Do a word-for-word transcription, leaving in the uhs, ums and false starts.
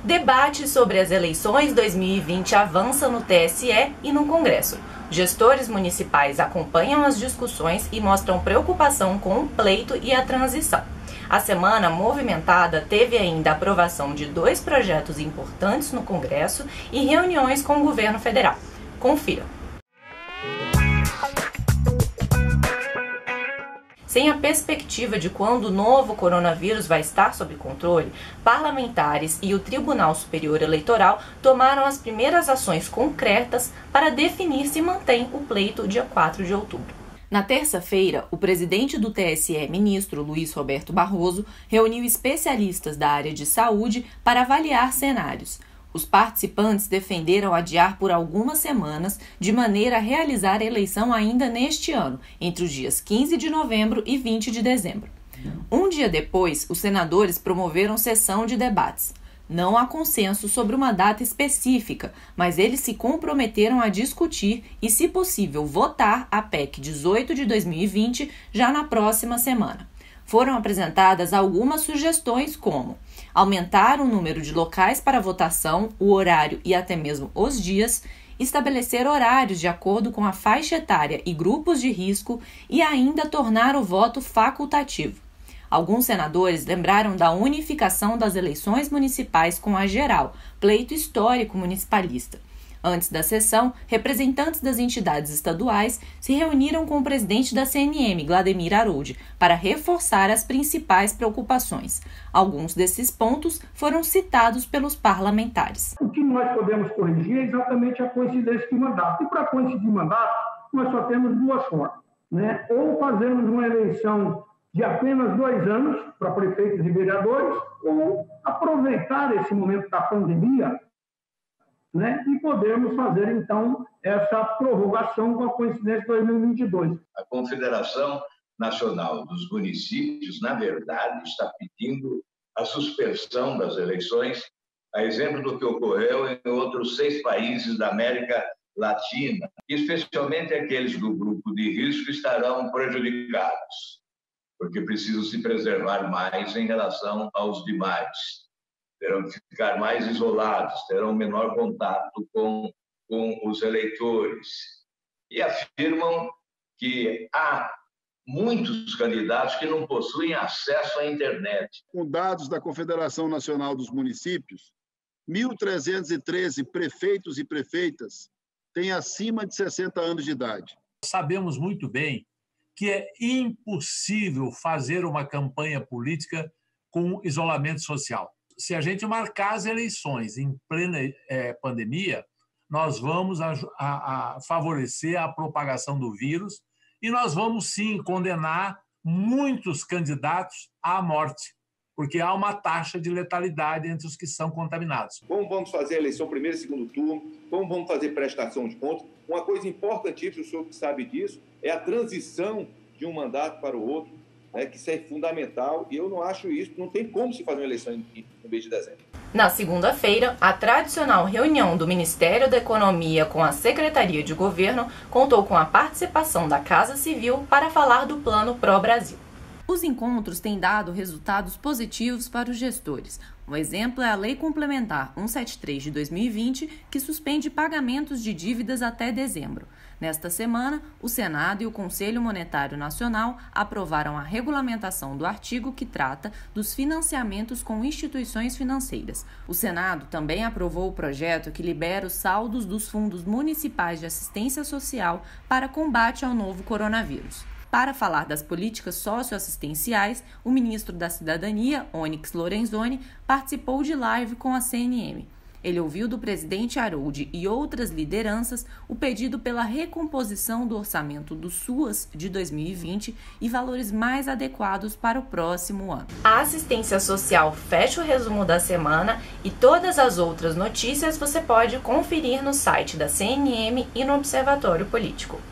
Debate sobre as eleições dois mil e vinte avança no T S E e no Congresso. Gestores municipais acompanham as discussões e mostram preocupação com o pleito e a transição. A semana movimentada teve ainda a aprovação de dois projetos importantes no Congresso e reuniões com o governo federal. Confira. Sem a perspectiva de quando o novo coronavírus vai estar sob controle, parlamentares e o Tribunal Superior Eleitoral tomaram as primeiras ações concretas para definir se mantém o pleito dia quatro de outubro. Na terça-feira, o presidente do T S E, ministro Luiz Roberto Barroso, reuniu especialistas da área de saúde para avaliar cenários. Os participantes defenderam adiar por algumas semanas, de maneira a realizar a eleição ainda neste ano, entre os dias quinze de novembro e vinte de dezembro. Um dia depois, os senadores promoveram sessão de debates. Não há consenso sobre uma data específica, mas eles se comprometeram a discutir e, se possível, votar a P E C dezoito de dois mil e vinte já na próxima semana. Foram apresentadas algumas sugestões como aumentar o número de locais para votação, o horário e até mesmo os dias, estabelecer horários de acordo com a faixa etária e grupos de risco e ainda tornar o voto facultativo. Alguns senadores lembraram da unificação das eleições municipais com a geral, pleito histórico municipalista. Antes da sessão, representantes das entidades estaduais se reuniram com o presidente da C N M, Glademir Aroldi, para reforçar as principais preocupações. Alguns desses pontos foram citados pelos parlamentares. O que nós podemos corrigir é exatamente a coincidência de mandato. E para coincidir mandato, nós só temos duas formas, né? Ou fazemos uma eleição de apenas dois anos para prefeitos e vereadores, ou aproveitar esse momento da pandemia, né, e podemos fazer, então, essa prorrogação com a coincidência de dois mil e vinte e dois. A Confederação Nacional dos Municípios, na verdade, está pedindo a suspensão das eleições, a exemplo do que ocorreu em outros seis países da América Latina, especialmente aqueles do grupo de risco estarão prejudicados, porque precisam se preservar mais em relação aos demais. Terão que ficar mais isolados, terão menor contato com, com os eleitores. E afirmam que há muitos candidatos que não possuem acesso à internet. Com dados da Confederação Nacional dos Municípios, mil trezentos e treze prefeitos e prefeitas têm acima de sessenta anos de idade. Sabemos muito bem que é impossível fazer uma campanha política com isolamento social. Se a gente marcar as eleições em plena é, pandemia, nós vamos a, a, a favorecer a propagação do vírus e nós vamos, sim, condenar muitos candidatos à morte, porque há uma taxa de letalidade entre os que são contaminados. Como vamos fazer a eleição primeiro e segundo turno? Como vamos fazer prestação de contas? Uma coisa importantíssima, o senhor que sabe disso, é a transição de um mandato para o outro, né, que isso é fundamental, e eu não acho isso, não tem como se fazer uma eleição no mês de dezembro. Na segunda-feira, a tradicional reunião do Ministério da Economia com a Secretaria de Governo contou com a participação da Casa Civil para falar do Plano Pró-Brasil. Os encontros têm dado resultados positivos para os gestores. Um exemplo é a Lei Complementar cento e setenta e três de dois mil e vinte, que suspende pagamentos de dívidas até dezembro. Nesta semana, o Senado e o Conselho Monetário Nacional aprovaram a regulamentação do artigo que trata dos financiamentos com instituições financeiras. O Senado também aprovou o projeto que libera os saldos dos fundos municipais de assistência social para combate ao novo coronavírus. Para falar das políticas socioassistenciais, o ministro da Cidadania, Onyx Lorenzoni, participou de live com a C N M. Ele ouviu do presidente Aroldi e outras lideranças o pedido pela recomposição do orçamento do SUAS de dois mil e vinte e valores mais adequados para o próximo ano. A assistência social fecha o resumo da semana e todas as outras notícias você pode conferir no site da C N M e no Observatório Político.